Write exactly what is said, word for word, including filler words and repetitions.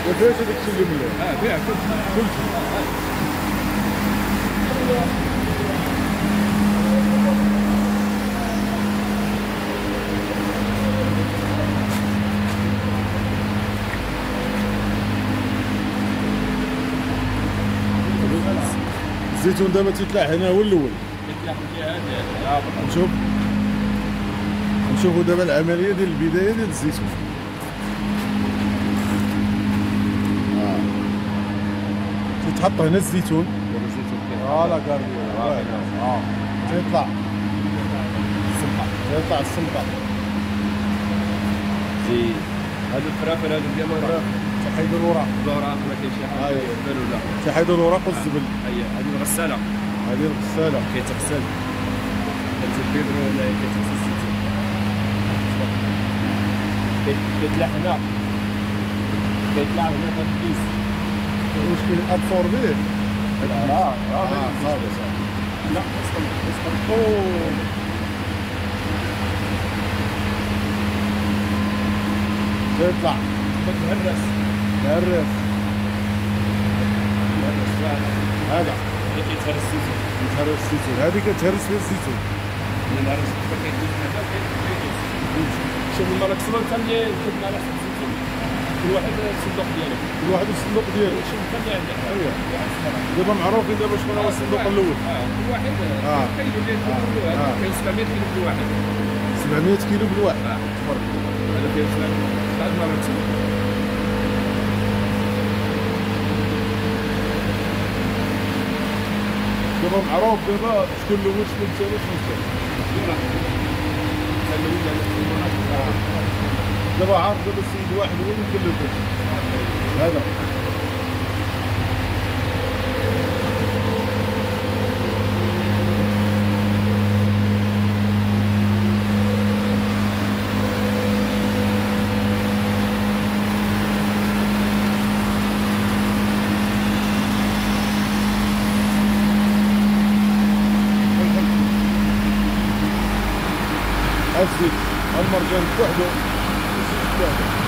فيهاش هذاك الشيء اللي مليح. اه فيها كلشي كلشي. الزيتون دابا تيطلع هنا هو الاول. تيطلع في الجهه هذه. نشوف نشوفوا دابا العمليه ديال البدايه ديال الزيتون. اه تيتحط هنا الزيتون. فوالا كارديو. اه تيطلع السمقه. تيطلع السمقه. زين. هادو الفرافل هادو ديال الوراق. تيحيدوا الوراق. الوراق ما كاين شي حاجه يقبل ولا. تيحيدوا الوراق والزبل. هي هادي الغساله. هادي الغساله. كيتغسل. كتبيضرو ولا كيتغسل الزيتون. كيطلع هنا. كيطلع هنا في الكيس. واش كيابسوربيه؟ اه اه اه صافي صافي. لا اصلا اصلا اوه تيطلع متهرس. مهرس. متهرس هذا اللي كيتهرس الزيتون. كيتهرس الزيتون. هذه كتهرس فيها الزيتون. اللي نهرس كيدوز هذا كيدوز. شوف الماكسيموم كان اللي كنا على حسب الزيتون. كل واحد الصندوق ديالو. كل واحد الصندوق ديالو. شوف كان اللي عنده. ايوا دابا معروفين دابا شكون هو الصندوق الاول. اه كل واحد اه كيلو ديال كل واحد كاين سبعمية كيلو كل واحد. سبعمية كيلو بالواحد. اه تبارك الله. هذا كاين سبعمية بعد ما غتسمع. دابا معروف دابا شكون الاول شكون الثاني شكون الثالث. دابا عارف دابا السيد واحد هو اللي يمكن له هذا. الزيت المرجان بوحدو والزيت بوحدو.